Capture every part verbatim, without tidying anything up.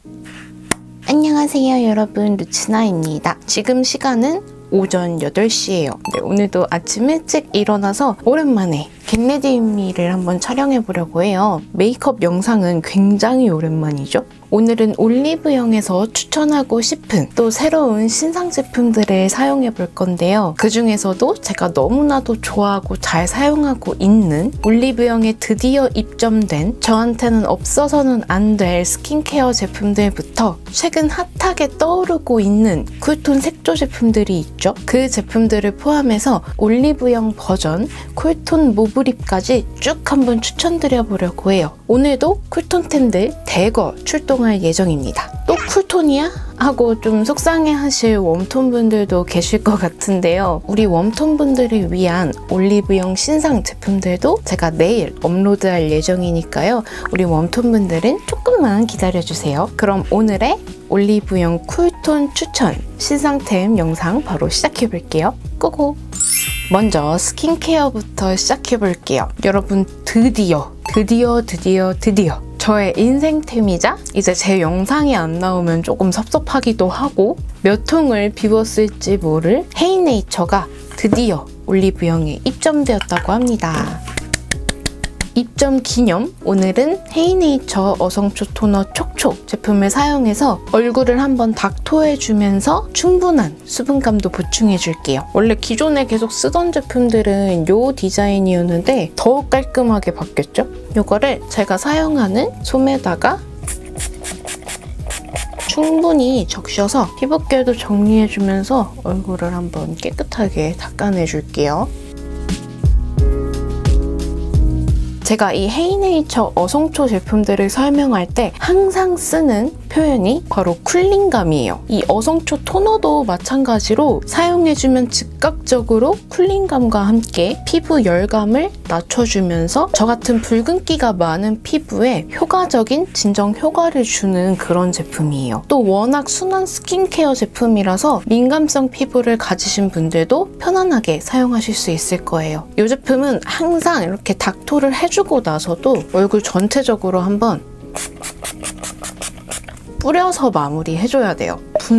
안녕하세요 여러분, 루치나입니다. 지금 시간은 오전 여덟 시예요. 네, 오늘도 아침 일찍 일어나서 오랜만에 겟레디미를 한번 촬영해 보려고 해요. 메이크업 영상은 굉장히 오랜만이죠. 오늘은 올리브영에서 추천하고 싶은 또 새로운 신상 제품들을 사용해 볼 건데요. 그 중에서도 제가 너무나도 좋아하고 잘 사용하고 있는 올리브영에 드디어 입점된 저한테는 없어서는 안 될 스킨케어 제품들부터 최근 핫하게 떠오르고 있는 쿨톤 색조 제품들이 있죠. 그 제품들을 포함해서 올리브영 버전 쿨톤 모브립까지 쭉 한번 추천드려 보려고 해요. 오늘도 쿨톤템들 대거 출동할 예정입니다. 또 쿨톤이야? 하고 좀 속상해하실 웜톤 분들도 계실 것 같은데요. 우리 웜톤 분들을 위한 올리브영 신상 제품들도 제가 내일 업로드할 예정이니까요. 우리 웜톤 분들은 조금만 기다려주세요. 그럼 오늘의 올리브영 쿨톤 추천 신상템 영상 바로 시작해볼게요. 고고! 먼저 스킨케어부터 시작해볼게요. 여러분 드디어 드디어 드디어 드디어 저의 인생템이자 이제 제 영상이 안 나오면 조금 섭섭하기도 하고 몇 통을 비웠을지 모를 헤이네이처가 드디어 올리브영에 입점되었다고 합니다. 입점 기념 오늘은 헤이네이처 어성초 토너 촉촉 제품을 사용해서 얼굴을 한번 닥토해주면서 충분한 수분감도 보충해줄게요. 원래 기존에 계속 쓰던 제품들은 이 디자인이었는데 더욱 깔끔하게 바뀌었죠? 이거를 제가 사용하는 솜에다가 충분히 적셔서 피부결도 정리해주면서 얼굴을 한번 깨끗하게 닦아내줄게요. 제가 이 헤이네이처 어성초 제품들을 설명할 때 항상 쓰는 표현이 바로 쿨링감이에요. 이 어성초 토너도 마찬가지로 사용해주면 즉각적으로 쿨링감과 함께 피부 열감을 낮춰주면서 저 같은 붉은기가 많은 피부에 효과적인 진정 효과를 주는 그런 제품이에요. 또 워낙 순한 스킨케어 제품이라서 민감성 피부를 가지신 분들도 편안하게 사용하실 수 있을 거예요. 이 제품은 항상 이렇게 닥토를 해주고 나서도 얼굴 전체적으로 한번 뿌려서 마무리해줘야 돼요.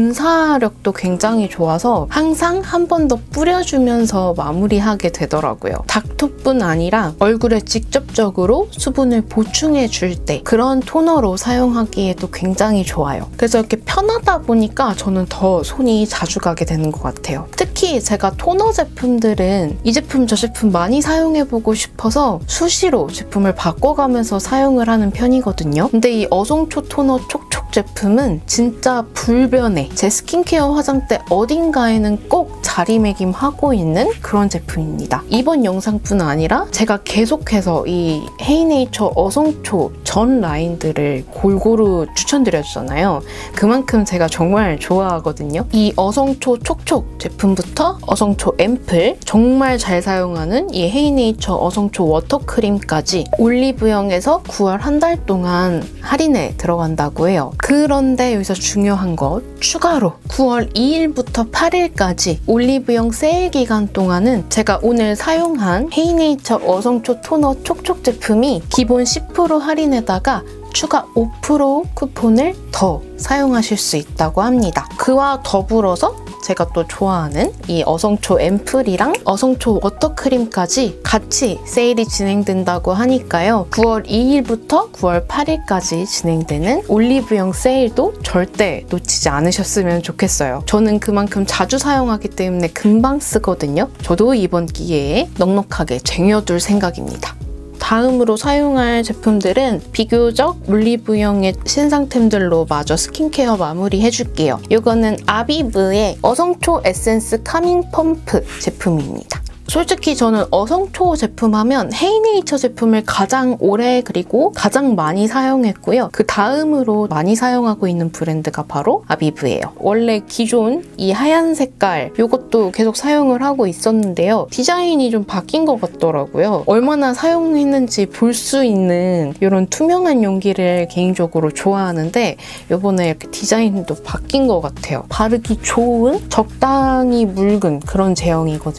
분사력도 굉장히 좋아서 항상 한 번 더 뿌려주면서 마무리하게 되더라고요. 닥토뿐 아니라 얼굴에 직접적으로 수분을 보충해줄 때 그런 토너로 사용하기에도 굉장히 좋아요. 그래서 이렇게 편하다 보니까 저는 더 손이 자주 가게 되는 것 같아요. 특히 제가 토너 제품들은 이 제품 저 제품 많이 사용해보고 싶어서 수시로 제품을 바꿔가면서 사용을 하는 편이거든요. 근데 이 어성초 토너 촉촉 제품은 진짜 불변해. 제 스킨케어 화장대 어딘가에는 꼭 자리매김하고 있는 그런 제품입니다. 이번 영상뿐 아니라 제가 계속해서 이 헤이네이처 어성초 전 라인들을 골고루 추천드렸잖아요. 그만큼 제가 정말 좋아하거든요. 이 어성초 촉촉 제품부터 어성초 앰플, 정말 잘 사용하는 이 헤이네이처 어성초 워터크림까지 올리브영에서 구월 한 달 동안 할인에 들어간다고 해요. 그런데 여기서 중요한 것, 추가로 구월 이일부터 팔일까지 올리브영 세일 기간 동안은 제가 오늘 사용한 헤이네이처 어성초 토너 촉촉 제품이 기본 십 퍼센트 할인에다가 추가 오 퍼센트 쿠폰을 더 사용하실 수 있다고 합니다. 그와 더불어서 제가 또 좋아하는 이 어성초 앰플이랑 어성초 워터크림까지 같이 세일이 진행된다고 하니까요. 구월 이일부터 구월 팔일까지 진행되는 올리브영 세일도 절대 놓치지 않으셨으면 좋겠어요. 저는 그만큼 자주 사용하기 때문에 금방 쓰거든요. 저도 이번 기회에 넉넉하게 쟁여둘 생각입니다. 다음으로 사용할 제품들은 비교적 올리브영의 신상템들로 마저 스킨케어 마무리 해줄게요. 이거는 아비브의 어성초 에센스 카밍 펌프 제품입니다. 솔직히 저는 어성초 제품 하면 헤이네이처 제품을 가장 오래 그리고 가장 많이 사용했고요. 그 다음으로 많이 사용하고 있는 브랜드가 바로 아비브예요. 원래 기존 이 하얀 색깔 이것도 계속 사용을 하고 있었는데요. 디자인이 좀 바뀐 것 같더라고요. 얼마나 사용했는지 볼 수 있는 이런 투명한 용기를 개인적으로 좋아하는데 이번에 이렇게 디자인도 바뀐 것 같아요. 바르기 좋은 적당히 묽은 그런 제형이거든요.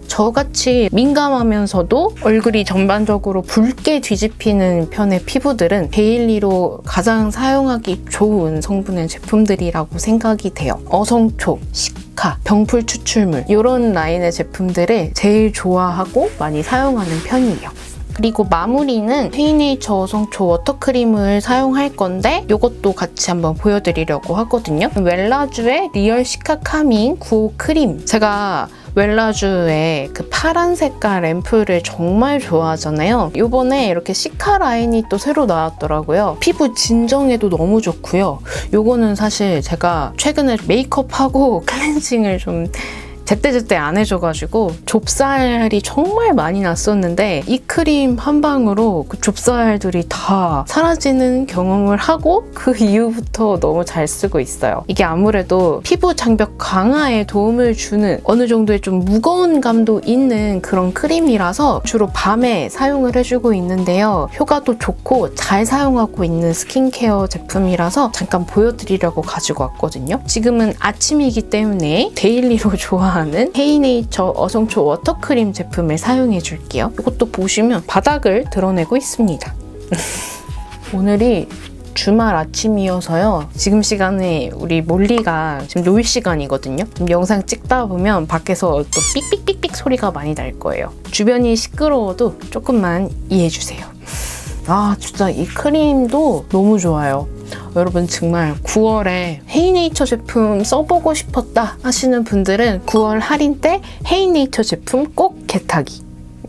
저같이 민감하면서도 얼굴이 전반적으로 붉게 뒤집히는 편의 피부들은 데일리로 가장 사용하기 좋은 성분의 제품들이라고 생각이 돼요. 어성초, 시카, 병풀 추출물 이런 라인의 제품들을 제일 좋아하고 많이 사용하는 편이에요. 그리고 마무리는 헤이네이처 어성초 워터크림을 사용할 건데 이것도 같이 한번 보여드리려고 하거든요. 웰라쥬의 리얼 시카 카밍 구호 크림. 제가 웰라쥬의 그 파란 색깔 앰플을 정말 좋아하잖아요. 이번에 이렇게 시카 라인이 또 새로 나왔더라고요. 피부 진정에도 너무 좋고요. 이거는 사실 제가 최근에 메이크업하고 클렌징을 좀 제때제때 안 해줘가지고 좁쌀이 정말 많이 났었는데 이 크림 한 방으로 그 좁쌀들이 다 사라지는 경험을 하고 그 이후부터 너무 잘 쓰고 있어요. 이게 아무래도 피부 장벽 강화에 도움을 주는 어느 정도의 좀 무거운 감도 있는 그런 크림이라서 주로 밤에 사용을 해주고 있는데요. 효과도 좋고 잘 사용하고 있는 스킨케어 제품이라서 잠깐 보여드리려고 가지고 왔거든요. 지금은 아침이기 때문에 데일리로 좋아하는 헤이네이처 어성초 워터크림 제품을 사용해 줄게요. 이것도 보시면 바닥을 드러내고 있습니다. 오늘이 주말 아침이어서요. 지금 시간에 우리 몰리가 지금 놀 시간이거든요. 지금 영상 찍다 보면 밖에서 또 삑삑삑삑 소리가 많이 날 거예요. 주변이 시끄러워도 조금만 이해해 주세요. 아 진짜 이 크림도 너무 좋아요. 여러분 정말 구월에 헤이네이처 제품 써보고 싶었다 하시는 분들은 구월 할인 때 헤이네이처 제품 꼭 개타기.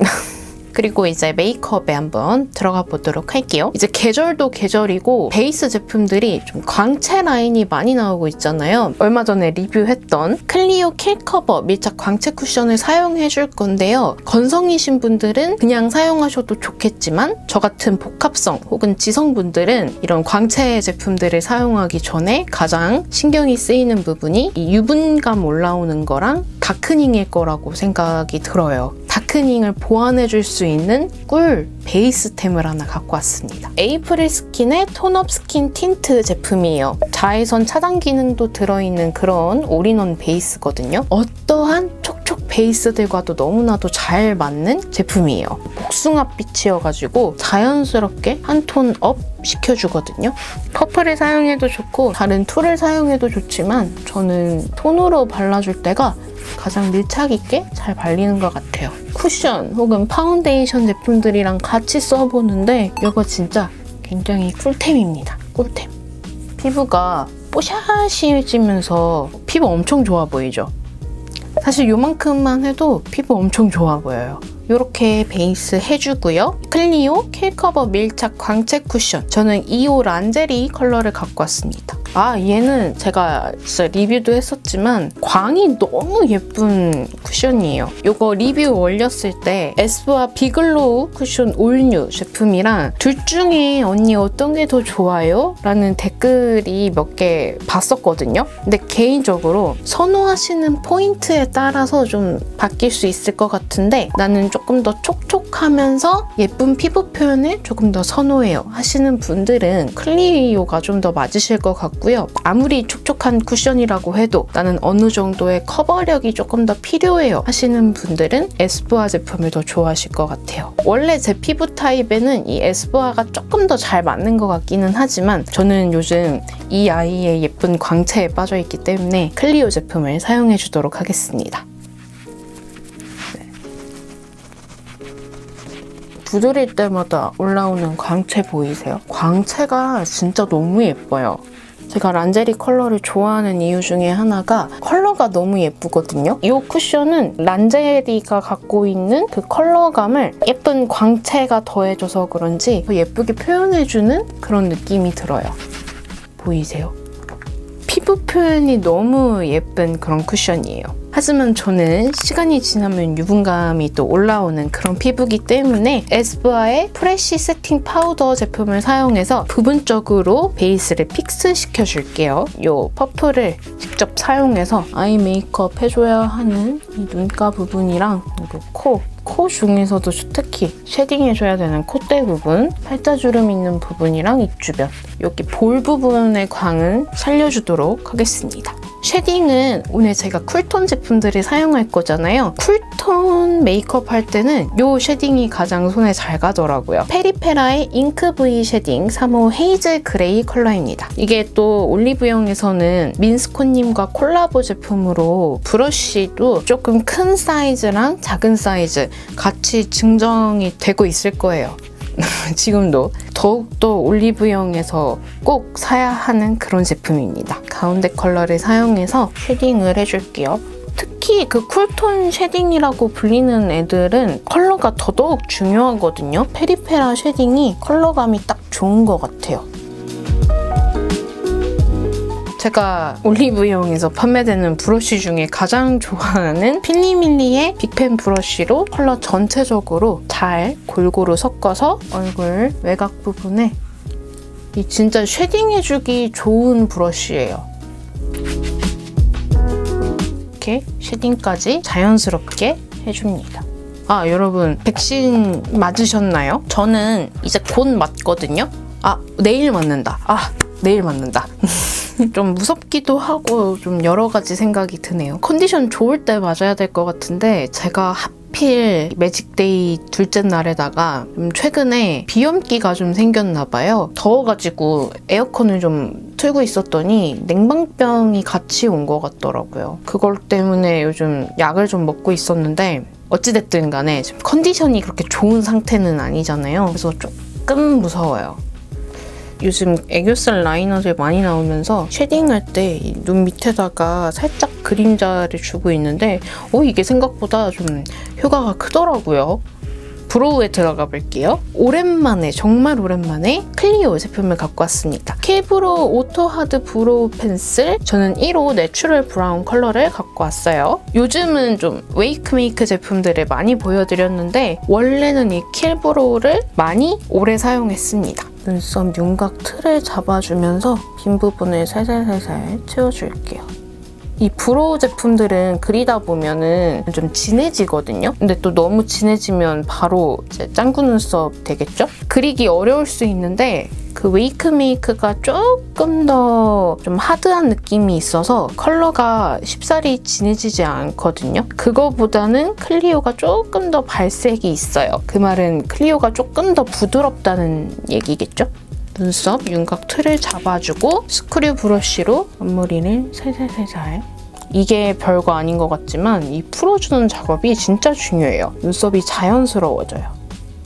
그리고 이제 메이크업에 한번 들어가 보도록 할게요. 이제 계절도 계절이고 베이스 제품들이 좀 광채 라인이 많이 나오고 있잖아요. 얼마 전에 리뷰했던 클리오 킬커버 밀착 광채 쿠션을 사용해 줄 건데요. 건성이신 분들은 그냥 사용하셔도 좋겠지만 저 같은 복합성 혹은 지성분들은 이런 광채 제품들을 사용하기 전에 가장 신경이 쓰이는 부분이 이 유분감 올라오는 거랑 다크닝일 거라고 생각이 들어요. 다크닝을 보완해줄 수 있는 꿀 베이스템을 하나 갖고 왔습니다. 에이프릴 스킨의 톤업 스킨 틴트 제품이에요. 자외선 차단 기능도 들어있는 그런 올인원 베이스거든요. 어떠한 촉촉 베이스들과도 너무나도 잘 맞는 제품이에요. 복숭아빛이어가지고 자연스럽게 한 톤 업 시켜주거든요. 퍼플을 사용해도 좋고 다른 툴을 사용해도 좋지만 저는 톤으로 발라줄 때가 가장 밀착 있게 잘 발리는 것 같아요. 쿠션 혹은 파운데이션 제품들이랑 같이 써보는데 이거 진짜 굉장히 꿀템입니다. 꿀템. 피부가 뽀샤시해지면서 피부 엄청 좋아 보이죠? 사실 요만큼만 해도 피부 엄청 좋아 보여요. 이렇게 베이스 해주고요. 클리오 킬커버 밀착 광채 쿠션. 저는 이호 란제리 컬러를 갖고 왔습니다. 아 얘는 제가 진짜 리뷰도 했었지만 광이 너무 예쁜 쿠션이에요. 이거 리뷰 올렸을 때 에스쁘아 비글로우 쿠션 올뉴 제품이랑 둘 중에 언니 어떤 게 더 좋아요? 라는 댓글이 몇 개 봤었거든요. 근데 개인적으로 선호하시는 포인트에 따라서 좀 바뀔 수 있을 것 같은데 나는 조금 더 촉촉하면서 예쁜 피부 표현을 조금 더 선호해요 하시는 분들은 클리오가 좀 더 맞으실 것 같고요. 아무리 촉촉한 쿠션이라고 해도 나는 어느 정도의 커버력이 조금 더 필요해요 하시는 분들은 에스쁘아 제품을 더 좋아하실 것 같아요. 원래 제 피부 타입에는 이 에스쁘아가 조금 더 잘 맞는 것 같기는 하지만 저는 요즘 이 아이의 예쁜 광채에 빠져있기 때문에 클리오 제품을 사용해 주도록 하겠습니다. 두드릴 때마다 올라오는 광채 보이세요? 광채가 진짜 너무 예뻐요. 제가 란제리 컬러를 좋아하는 이유 중에 하나가 컬러가 너무 예쁘거든요. 이 쿠션은 란제리가 갖고 있는 그 컬러감을 예쁜 광채가 더해줘서 그런지 더 예쁘게 표현해주는 그런 느낌이 들어요. 보이세요? 피부 표현이 너무 예쁜 그런 쿠션이에요. 하지만 저는 시간이 지나면 유분감이 또 올라오는 그런 피부이기 때문에 에스쁘아의 프레쉬 세팅 파우더 제품을 사용해서 부분적으로 베이스를 픽스 시켜줄게요. 이 퍼플을 직접 사용해서 아이 메이크업 해줘야 하는 이 눈가 부분이랑 그리고 코, 코 중에서도 특히 쉐딩해줘야 되는 콧대 부분, 팔자주름 있는 부분이랑 입 주변 여기 볼 부분의 광을 살려주도록 하겠습니다. 쉐딩은 오늘 제가 쿨톤 제품들을 사용할 거잖아요. 쿨톤 메이크업 할 때는 이 쉐딩이 가장 손에 잘 가더라고요. 페리페라의 잉크 브이 쉐딩 삼 호 헤이즐 그레이 컬러입니다. 이게 또 올리브영에서는 민스코님과 콜라보 제품으로 브러쉬도 조금 큰 사이즈랑 작은 사이즈 같이 증정이 되고 있을 거예요. 지금도 더욱더 올리브영에서 꼭 사야 하는 그런 제품입니다. 가운데 컬러를 사용해서 쉐딩을 해줄게요. 특히 그 쿨톤 쉐딩이라고 불리는 애들은 컬러가 더더욱 중요하거든요. 페리페라 쉐딩이 컬러감이 딱 좋은 것 같아요. 제가 올리브영에서 판매되는 브러쉬 중에 가장 좋아하는 필리밀리의 빅펜 브러쉬로 컬러 전체적으로 잘 골고루 섞어서 얼굴 외곽 부분에 이 진짜 쉐딩해주기 좋은 브러쉬예요. 이렇게 쉐딩까지 자연스럽게 해줍니다. 아, 여러분 백신 맞으셨나요? 저는 이제 곧 맞거든요. 아, 내일 맞는다. 아, 내일 맞는다. 좀 무섭기도 하고 좀 여러 가지 생각이 드네요. 컨디션 좋을 때 맞아야 될 것 같은데 제가 하필 매직데이 둘째 날에다가 좀 최근에 비염기가 좀 생겼나 봐요. 더워가지고 에어컨을 좀 틀고 있었더니 냉방병이 같이 온 것 같더라고요. 그걸 때문에 요즘 약을 좀 먹고 있었는데 어찌됐든 간에 지금 컨디션이 그렇게 좋은 상태는 아니잖아요. 그래서 조금 무서워요. 요즘 애교살 라이너들 많이 나오면서 쉐딩할 때 눈 밑에다가 살짝 그림자를 주고 있는데 어 이게 생각보다 좀 효과가 크더라고요. 브로우에 들어가 볼게요. 오랜만에, 정말 오랜만에 클리오 제품을 갖고 왔습니다. 킬브로 오토 하드 브로우 펜슬, 저는 일 호 내추럴 브라운 컬러를 갖고 왔어요. 요즘은 좀 웨이크메이크 제품들을 많이 보여드렸는데 원래는 이 킬브로우를 많이 오래 사용했습니다. 눈썹 윤곽 틀을 잡아주면서 빈 부분을 살살살살 채워줄게요. 이 브로우 제품들은 그리다 보면은 좀 진해지거든요. 근데 또 너무 진해지면 바로 이제 짱구 눈썹 되겠죠? 그리기 어려울 수 있는데 그 웨이크메이크가 조금 더 좀 하드한 느낌이 있어서 컬러가 쉽사리 진해지지 않거든요. 그거보다는 클리오가 조금 더 발색이 있어요. 그 말은 클리오가 조금 더 부드럽다는 얘기겠죠? 눈썹 윤곽 틀을 잡아주고 스크류 브러쉬로 앞머리를 살살살살. 이게 별거 아닌 것 같지만 이 풀어주는 작업이 진짜 중요해요. 눈썹이 자연스러워져요.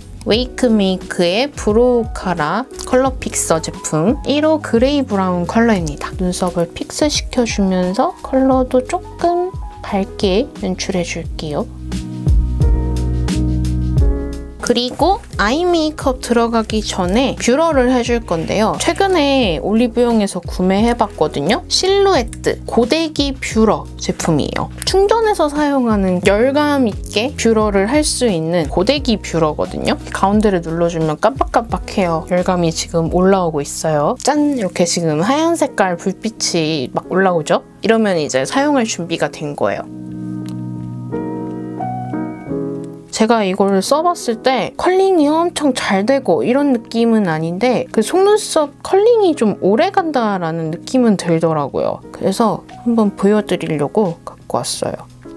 웨이크메이크의 브로우 카라 컬러 픽서 제품 일 호 그레이 브라운 컬러입니다. 눈썹을 픽스시켜주면서 컬러도 조금 밝게 연출해줄게요. 그리고 아이 메이크업 들어가기 전에 뷰러를 해줄 건데요. 최근에 올리브영에서 구매해봤거든요. 실루에트 고데기 뷰러 제품이에요. 충전해서 사용하는 열감 있게 뷰러를 할 수 있는 고데기 뷰러거든요. 가운데를 눌러주면 깜빡깜빡해요. 열감이 지금 올라오고 있어요. 짠! 이렇게 지금 하얀 색깔 불빛이 막 올라오죠? 이러면 이제 사용할 준비가 된 거예요. 제가 이걸 써봤을 때 컬링이 엄청 잘 되고 이런 느낌은 아닌데 그 속눈썹 컬링이 좀 오래 간다라는 느낌은 들더라고요. 그래서 한번 보여드리려고 갖고 왔어요.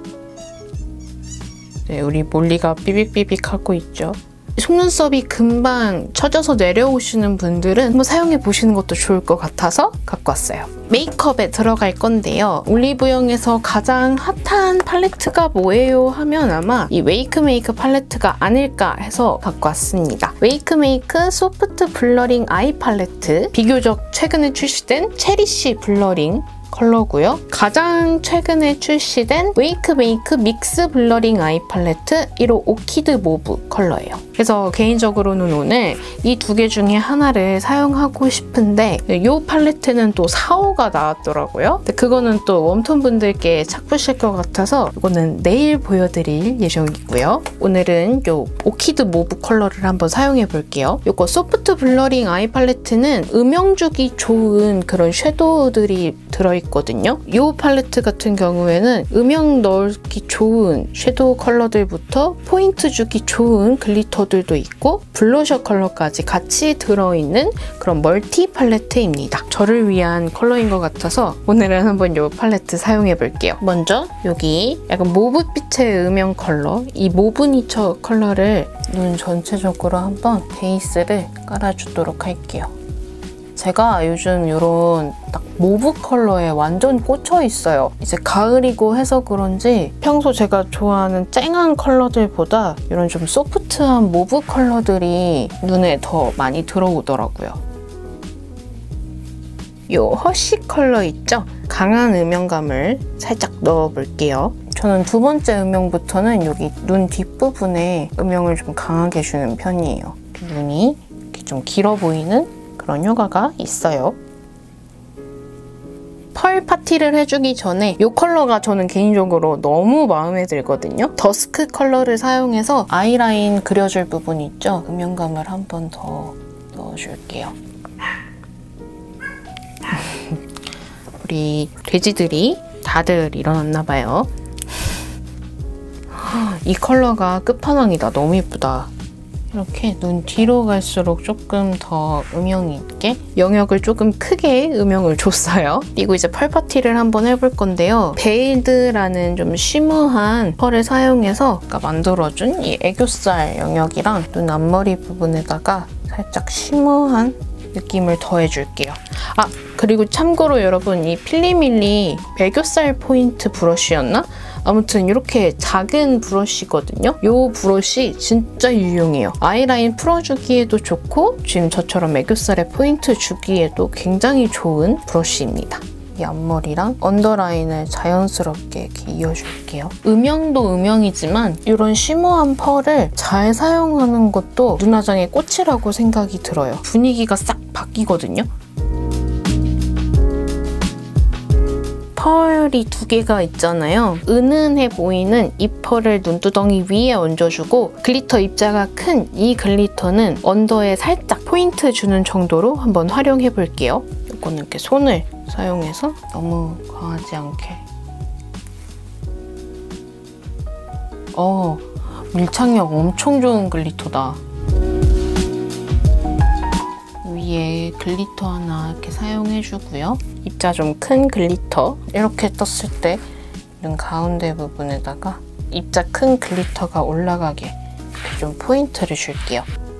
네, 우리 몰리가 삐빅삐빅 하고 있죠. 속눈썹이 금방 처져서 내려오시는 분들은 한번 사용해보시는 것도 좋을 것 같아서 갖고 왔어요. 메이크업에 들어갈 건데요. 올리브영에서 가장 핫한 팔레트가 뭐예요? 하면 아마 이 웨이크메이크 팔레트가 아닐까 해서 갖고 왔습니다. 웨이크메이크 소프트 블러링 아이 팔레트, 비교적 최근에 출시된 체리쉬 블러링 컬러고요. 가장 최근에 출시된 웨이크메이크 믹스 블러링 아이 팔레트 일 호 오키드 모브 컬러예요. 그래서 개인적으로는 오늘 이 두 개 중에 하나를 사용하고 싶은데 이 팔레트는 또 사 호가 나왔더라고요. 근데 그거는 또 웜톤 분들께 착붙일 것 같아서 이거는 내일 보여드릴 예정이고요. 오늘은 이 오키드 모브 컬러를 한번 사용해 볼게요. 이거 소프트 블러링 아이 팔레트는 음영 주기 좋은 그런 섀도우들이 들어있고 있거든요. 이 팔레트 같은 경우에는 음영 넣기 좋은 섀도우 컬러들부터 포인트 주기 좋은 글리터들도 있고 블러셔 컬러까지 같이 들어있는 그런 멀티 팔레트입니다. 저를 위한 컬러인 것 같아서 오늘은 한번 이 팔레트 사용해볼게요. 먼저 여기 약간 모브빛의 음영 컬러, 이 모브니처 컬러를 눈 전체적으로 한번 베이스를 깔아주도록 할게요. 제가 요즘 이런 딱 모브 컬러에 완전 꽂혀 있어요. 이제 가을이고 해서 그런지 평소 제가 좋아하는 쨍한 컬러들보다 이런 좀 소프트한 모브 컬러들이 눈에 더 많이 들어오더라고요. 이 허쉬 컬러 있죠? 강한 음영감을 살짝 넣어볼게요. 저는 두 번째 음영부터는 여기 눈 뒷부분에 음영을 좀 강하게 주는 편이에요. 눈이 이렇게 좀 길어 보이는 그런 효과가 있어요. 펄 파티를 해주기 전에 이 컬러가 저는 개인적으로 너무 마음에 들거든요. 더스크 컬러를 사용해서 아이라인 그려줄 부분 있죠? 음영감을 한 번 더 넣어줄게요. 우리 돼지들이 다들 일어났나 봐요. 이 컬러가 끝판왕이다. 너무 예쁘다. 이렇게 눈 뒤로 갈수록 조금 더 음영이 있게 영역을 조금 크게 음영을 줬어요. 그리고 이제 펄 파티를 한번 해볼 건데요. 베일드라는 좀 쉬머한 펄을 사용해서 아까 만들어준 이 애교살 영역이랑 눈 앞머리 부분에다가 살짝 쉬머한 느낌을 더해줄게요. 아, 그리고 참고로 여러분 이 필리밀리 애교살 포인트 브러쉬였나? 아무튼 이렇게 작은 브러쉬거든요. 이 브러쉬 진짜 유용해요. 아이라인 풀어주기에도 좋고 지금 저처럼 애교살에 포인트 주기에도 굉장히 좋은 브러쉬입니다. 이 앞머리랑 언더라인을 자연스럽게 이렇게 이어줄게요. 음영도 음영이지만 이런 쉬머한 펄을 잘 사용하는 것도 눈화장의 꽃이라고 생각이 들어요. 분위기가 싹 바뀌거든요. 펄이 두 개가 있잖아요. 은은해 보이는 이 펄을 눈두덩이 위에 얹어주고 글리터 입자가 큰 이 글리터는 언더에 살짝 포인트 주는 정도로 한번 활용해 볼게요. 이거는 이렇게 손을 사용해서 너무 과하지 않게. 어, 밀착력 엄청 좋은 글리터다. 위에 글리터 하나 이렇게 사용해주고요. 입자 좀 큰 글리터 이렇게 떴을 때 눈 가운데 부분에다가 입자 큰 글리터가 올라가게 이렇게 좀 포인트를 줄게요.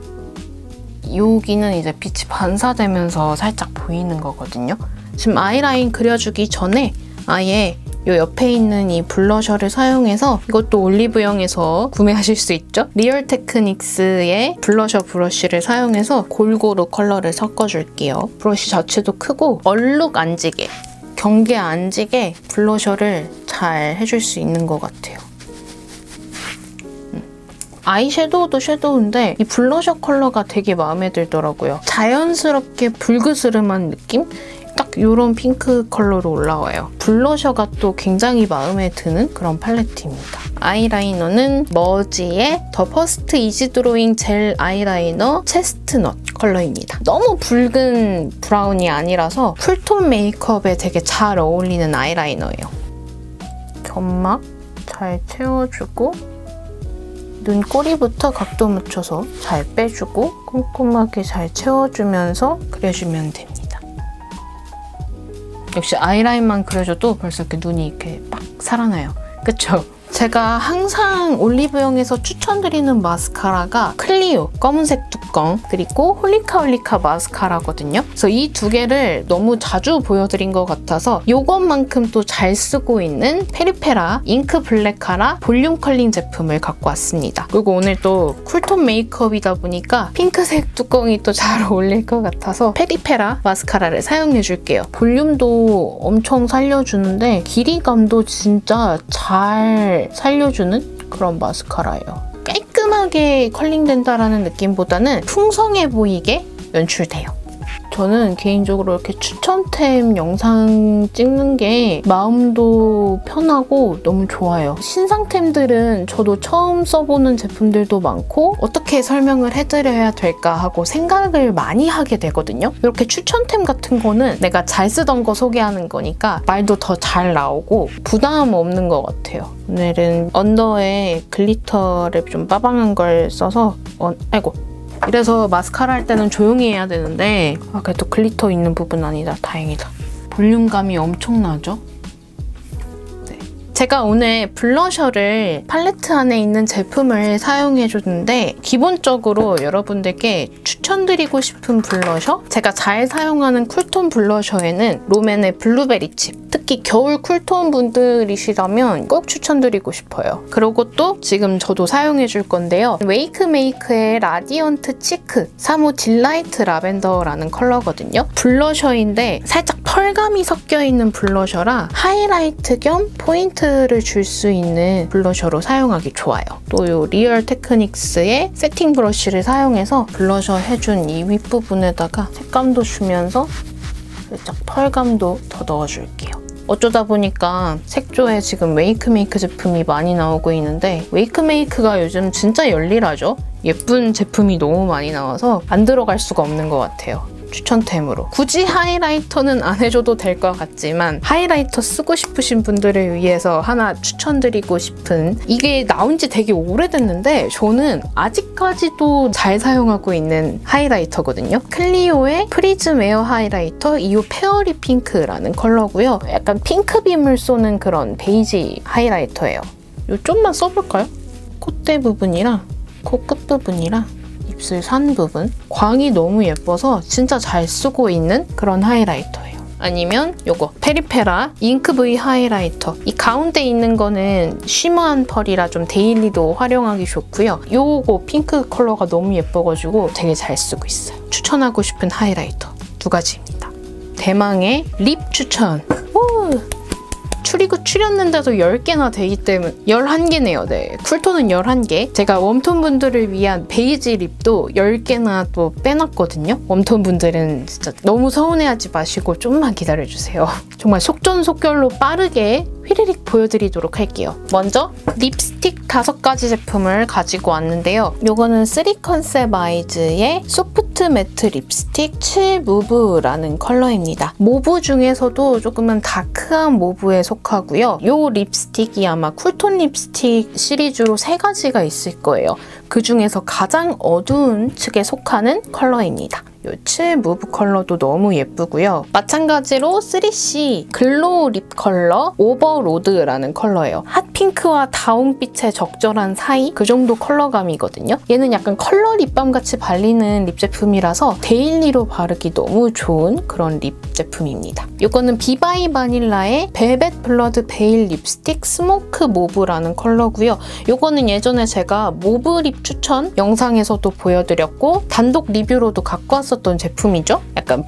여기는 이제 빛이 반사되면서 살짝 보이는 거거든요. 지금 아이라인 그려주기 전에 아예 이 옆에 있는 이 블러셔를 사용해서 이것도 올리브영에서 구매하실 수 있죠? 리얼 테크닉스의 블러셔 브러쉬를 사용해서 골고루 컬러를 섞어줄게요. 브러쉬 자체도 크고 얼룩 안 지게, 경계 안 지게 블러셔를 잘 해줄 수 있는 것 같아요. 아이섀도우도 섀도우인데 이 블러셔 컬러가 되게 마음에 들더라고요. 자연스럽게 불그스름한 느낌? 딱 이런 핑크 컬러로 올라와요. 블러셔가 또 굉장히 마음에 드는 그런 팔레트입니다. 아이라이너는 머지의 더 퍼스트 이지 드로잉 젤 아이라이너 체스트넛 컬러입니다. 너무 붉은 브라운이 아니라서 쿨톤 메이크업에 되게 잘 어울리는 아이라이너예요. 점막 잘 채워주고 눈꼬리부터 각도 맞춰서 잘 빼주고 꼼꼼하게 잘 채워주면서 그려주면 됩니다. 역시 아이라인만 그려줘도 벌써 이렇게 눈이 이렇게 빡 살아나요. 그쵸? 제가 항상 올리브영에서 추천드리는 마스카라가 클리오 검은색 뚜껑 그리고 홀리카 홀리카 마스카라거든요. 그래서 이 두 개를 너무 자주 보여드린 것 같아서 이것만큼 또 잘 쓰고 있는 페리페라 잉크 블랙 카라 볼륨 컬링 제품을 갖고 왔습니다. 그리고 오늘 또 쿨톤 메이크업이다 보니까 핑크색 뚜껑이 또 잘 어울릴 것 같아서 페리페라 마스카라를 사용해줄게요. 볼륨도 엄청 살려주는데 길이감도 진짜 잘 살려주는 그런 마스카라예요. 깔끔하게 컬링된다라는 느낌보다는 풍성해 보이게 연출돼요. 저는 개인적으로 이렇게 추천템 영상 찍는 게 마음도 편하고 너무 좋아요. 신상템들은 저도 처음 써보는 제품들도 많고 어떻게 설명을 해드려야 될까 하고 생각을 많이 하게 되거든요. 이렇게 추천템 같은 거는 내가 잘 쓰던 거 소개하는 거니까 말도 더 잘 나오고 부담 없는 것 같아요. 오늘은 언더에 글리터를 좀 빠방한 걸 써서 어, 아이고 이래서 마스카라 할 때는 조용히 해야 되는데 아, 그래도 글리터 있는 부분 아니다. 다행이다. 볼륨감이 엄청나죠? 네. 제가 오늘 블러셔를 팔레트 안에 있는 제품을 사용해줬는데 기본적으로 여러분들께 추천드리고 싶은 블러셔? 제가 잘 사용하는 쿨톤 블러셔에는 롬앤의 블루베리 칩, 특히 겨울 쿨톤 분들이시라면 꼭 추천드리고 싶어요. 그리고 또 지금 저도 사용해줄 건데요. 웨이크메이크의 라디언트 치크 삼 호 딜라이트 라벤더라는 컬러거든요. 블러셔인데 살짝 펄감이 섞여있는 블러셔라 하이라이트 겸 포인트를 줄 수 있는 블러셔로 사용하기 좋아요. 또 이 리얼 테크닉스의 세팅 브러쉬를 사용해서 블러셔 해준 이 윗부분에다가 색감도 주면서 살짝 펄감도 더 넣어줄게요. 어쩌다 보니까 색조에 지금 웨이크메이크 제품이 많이 나오고 있는데 웨이크메이크가 요즘 진짜 열일하죠? 예쁜 제품이 너무 많이 나와서 안 들어갈 수가 없는 것 같아요. 추천템으로. 굳이 하이라이터는 안 해줘도 될 것 같지만 하이라이터 쓰고 싶으신 분들을 위해서 하나 추천드리고 싶은 이게 나온 지 되게 오래됐는데 저는 아직까지도 잘 사용하고 있는 하이라이터거든요. 클리오의 프리즘 에어 하이라이터 이 호 페어리 핑크라는 컬러고요. 약간 핑크빔을 쏘는 그런 베이지 하이라이터예요. 이거 좀만 써볼까요? 콧대 부분이랑 코끝 부분이랑 입술 산 부분. 광이 너무 예뻐서 진짜 잘 쓰고 있는 그런 하이라이터예요. 아니면 요거 페리페라 잉크 브이 하이라이터. 이 가운데 있는 거는 쉬머한 펄이라 좀 데일리도 활용하기 좋고요. 요거 핑크 컬러가 너무 예뻐가지고 되게 잘 쓰고 있어요. 추천하고 싶은 하이라이터 두 가지입니다. 대망의 립 추천. 오! 추리고 추렸는데도 열 개나 되기 때문에 열한 개네요. 네, 쿨톤은 열한 개. 제가 웜톤 분들을 위한 베이지 립도 열 개나 또 빼놨거든요. 웜톤 분들은 진짜 너무 서운해하지 마시고 좀만 기다려주세요. 정말 속전속결로 빠르게 휘리릭 보여드리도록 할게요. 먼저 립스틱 다섯 가지 제품을 가지고 왔는데요. 요거는 쓰리 컨셉 아이즈의 소프트 매트 립스틱 칠 무브라는 컬러입니다. 모브 중에서도 조금은 다크한 모브에 속하고요. 요 립스틱이 아마 쿨톤 립스틱 시리즈로 세 가지가 있을 거예요. 그 중에서 가장 어두운 측에 속하는 컬러입니다. 이 칠 무브 컬러도 너무 예쁘고요. 마찬가지로 쓰리 씨 글로우 립 컬러 오버로드라는 컬러예요. 핫핑크와 다홍빛의 적절한 사이 그 정도 컬러감이거든요. 얘는 약간 컬러 립밤 같이 발리는 립 제품이라서 데일리로 바르기 너무 좋은 그런 립 제품입니다. 이거는 비바이 바닐라의 벨벳 블러드 베일 립스틱 스모크 모브라는 컬러고요. 이거는 예전에 제가 모브 립 추천 영상에서도 보여드렸고 단독 리뷰로도 갖고 왔었던 제품이죠. 약간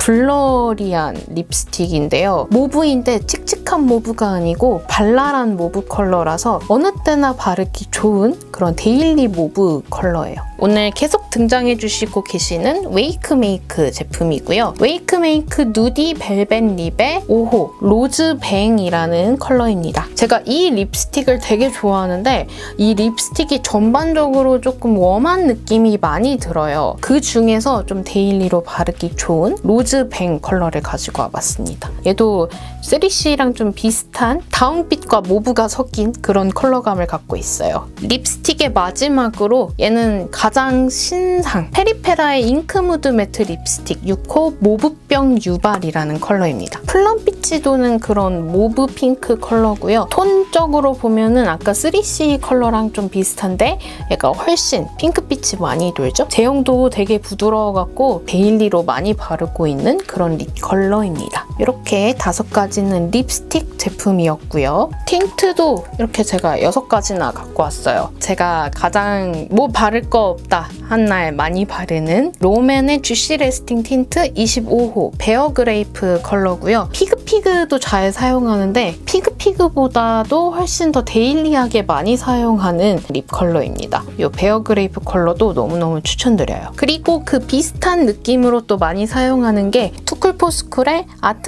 블러리한 립스틱인데요. 모브인데 칙칙한 모브가 아니고 발랄한 모브 컬러라서 어느 때나 바르기 좋은 그런 데일리 모브 컬러예요. 오늘 계속 등장해주시고 계시는 웨이크메이크 제품이고요. 웨이크메이크 누디 벨벳 립의 오 호 로즈뱅이라는 컬러입니다. 제가 이 립스틱을 되게 좋아하는데 이 립스틱이 전반적으로 조금 웜한 느낌이 많이 들어요. 그 중에서 좀 데일리로 바르기 좋은 로즈뱅 컬러를 가지고 와봤습니다. 얘도 쓰리 씨랑 좀 비슷한 다운빛과 모브가 섞인 그런 컬러감을 갖고 있어요. 립스틱의 마지막으로 얘는 가장 신상 페리페라의 잉크무드 매트 립스틱 육 호 모브병 유발이라는 컬러입니다. 플럼빛이 도는 그런 모브 핑크 컬러고요. 톤적으로 보면은 아까 쓰리 씨 컬러랑 좀 비슷한데 얘가 훨씬 핑크빛이 많이 돌죠? 제형도 되게 부드러워갖고 데일리로 많이 바르고 있는 그런 립 컬러입니다. 이렇게 다섯 가지는 립스틱 제품이었고요. 틴트도 이렇게 제가 여섯 가지나 갖고 왔어요. 제가 가장 뭐 바를 거 없다 한 날 많이 바르는 롬앤의 주시 레스팅 틴트 이십오 호 베어그레이프 컬러고요. 피그피그도 잘 사용하는데 피그피그보다도 훨씬 더 데일리하게 많이 사용하는 립 컬러입니다. 이 베어그레이프 컬러도 너무너무 추천드려요. 그리고 그 비슷한 느낌으로 또 많이 사용하는 게 투쿨포스쿨의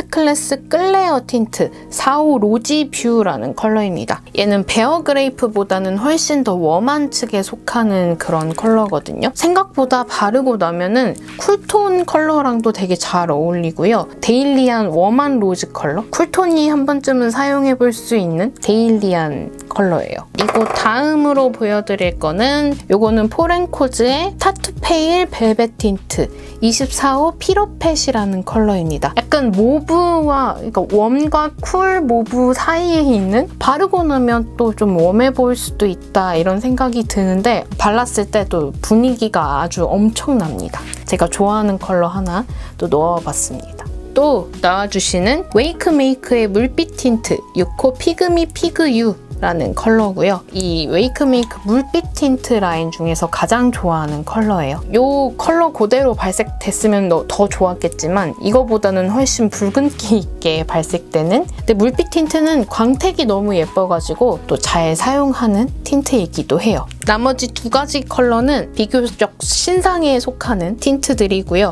아트클래스 클레어 틴트 사십오 로지 뷰라는 컬러입니다. 얘는 베어그레이프보다는 훨씬 더 웜한 측에 속하는 그런 컬러거든요. 생각보다 바르고 나면은 쿨톤 컬러랑도 되게 잘 어울리고요. 데일리한 웜한 로즈 컬러? 쿨톤이 한 번쯤은 사용해볼 수 있는 데일리한 컬러예요. 그리고 다음으로 보여드릴 거는 요거는 포렌코즈의 타투 페일 벨벳 틴트 이십사 호 피로펫이라는 컬러입니다. 약간 모브와 그러니까 웜과 쿨 모브 사이에 있는 바르고 나면 또 좀 웜해 보일 수도 있다 이런 생각이 드는데 발랐을 때 또 분위기가 아주 엄청납니다. 제가 좋아하는 컬러 하나 또 넣어봤습니다. 또 나와주시는 웨이크메이크의 물빛 틴트 육 호 피그미 피그유 라는 컬러고요. 이 웨이크메이크 물빛 틴트 라인 중에서 가장 좋아하는 컬러예요. 이 컬러 그대로 발색됐으면 더 좋았겠지만 이거보다는 훨씬 붉은기 있게 발색되는 근데 물빛 틴트는 광택이 너무 예뻐가지고 또 잘 사용하는 틴트이기도 해요. 나머지 두 가지 컬러는 비교적 신상에 속하는 틴트들이고요.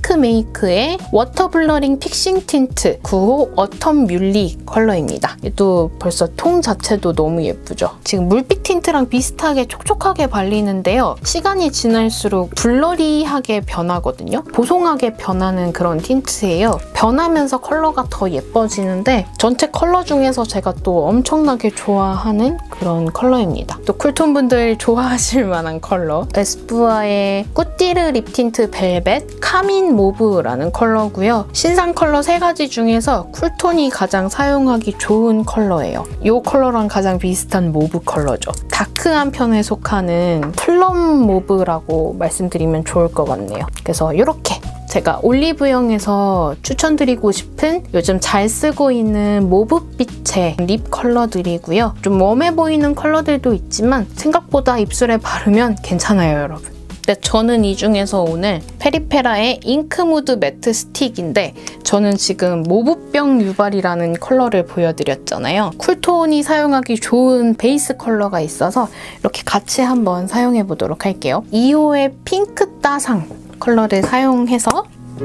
웨이크메이크의 워터 블러링 픽싱 틴트 구 호 어텀 뮬리 컬러입니다. 또 벌써 통 자체도 너무 예쁘죠? 지금 물빛 틴트랑 비슷하게 촉촉하게 발리는데요. 시간이 지날수록 블러리하게 변하거든요. 보송하게 변하는 그런 틴트예요. 변하면서 컬러가 더 예뻐지는데 전체 컬러 중에서 제가 또 엄청나게 좋아하는 그런 컬러입니다. 또 쿨톤 분들 좋아하실 만한 컬러 에스쁘아의 꾸띠르 립 틴트 벨벳 카민 모브라는 컬러고요. 신상 컬러 세 가지 중에서 쿨톤이 가장 사용하기 좋은 컬러예요. 이 컬러랑 가장 비슷한 모브 컬러죠. 다크한 편에 속하는 플럼 모브라고 말씀드리면 좋을 것 같네요. 그래서 이렇게 제가 올리브영에서 추천드리고 싶은 요즘 잘 쓰고 있는 모브빛의 립 컬러들이고요. 좀 웜해 보이는 컬러들도 있지만 생각보다 입술에 바르면 괜찮아요, 여러분. 근데 저는 이 중에서 오늘 페리페라의 잉크무드 매트 스틱인데 저는 지금 모브병 유발이라는 컬러를 보여드렸잖아요. 쿨톤이 사용하기 좋은 베이스 컬러가 있어서 이렇게 같이 한번 사용해 보도록 할게요. 이 호의 핑크 따상 컬러를 사용해서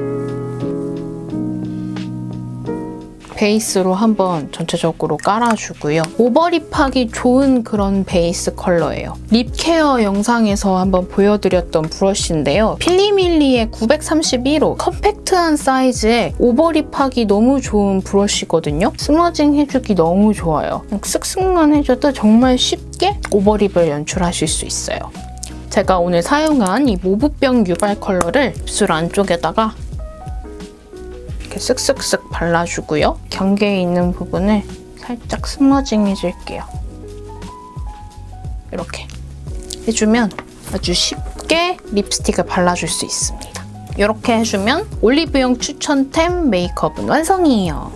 베이스로 한번 전체적으로 깔아주고요. 오버립하기 좋은 그런 베이스 컬러예요. 립 케어 영상에서 한번 보여드렸던 브러쉬인데요. 필리밀리의 구백삼십일 호 컴팩트한 사이즈에 오버립하기 너무 좋은 브러쉬거든요. 스머징 해주기 너무 좋아요. 그냥 쓱쓱만 해줘도 정말 쉽게 오버립을 연출하실 수 있어요. 제가 오늘 사용한 이 모브병 유발 컬러를 입술 안쪽에다가 이렇게 쓱쓱쓱 발라주고요. 경계에 있는 부분을 살짝 스머징 해줄게요. 이렇게 해주면 아주 쉽게 립스틱을 발라줄 수 있습니다. 이렇게 해주면 올리브영 추천템 메이크업은 완성이에요.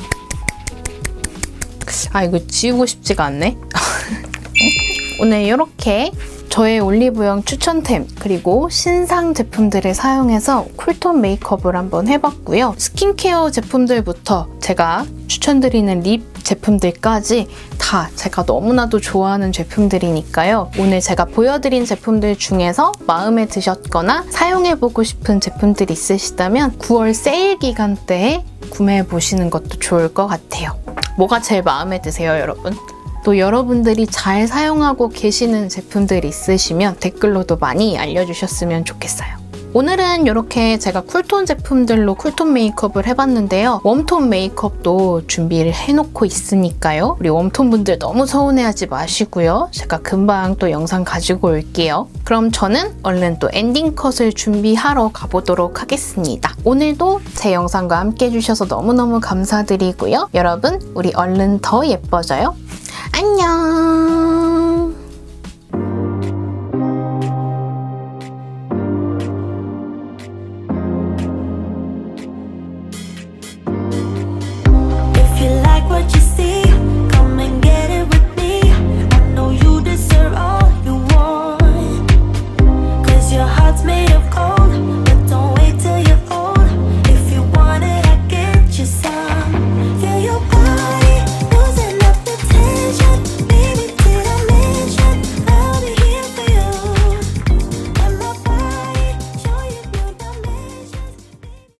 아, 이거 지우고 싶지가 않네. 오늘 이렇게 저의 올리브영 추천템 그리고 신상 제품들을 사용해서 쿨톤 메이크업을 한번 해봤고요. 스킨케어 제품들부터 제가 추천드리는 립 제품들까지 다 제가 너무나도 좋아하는 제품들이니까요. 오늘 제가 보여드린 제품들 중에서 마음에 드셨거나 사용해보고 싶은 제품들 있으시다면 구월 세일 기간 때에 구매해보시는 것도 좋을 것 같아요. 뭐가 제일 마음에 드세요, 여러분? 또 여러분들이 잘 사용하고 계시는 제품들 있으시면 댓글로도 많이 알려주셨으면 좋겠어요. 오늘은 이렇게 제가 쿨톤 제품들로 쿨톤 메이크업을 해봤는데요. 웜톤 메이크업도 준비를 해놓고 있으니까요. 우리 웜톤 분들 너무 서운해하지 마시고요. 제가 금방 또 영상 가지고 올게요. 그럼 저는 얼른 또 엔딩 컷을 준비하러 가보도록 하겠습니다. 오늘도 제 영상과 함께 해주셔서 너무너무 감사드리고요. 여러분, 우리 얼른 더 예뻐져요. 안녕!